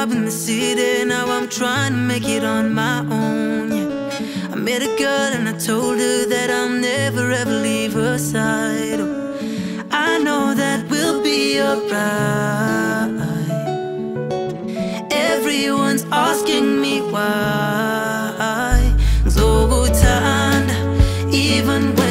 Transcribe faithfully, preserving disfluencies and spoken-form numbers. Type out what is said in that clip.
job in the city, now I'm trying to make it on my own, yeah. I met a girl and I told her that I'll never ever leave her side. Oh, I know that we'll be alright. Everyone's asking me why. Ngizokuthanda, even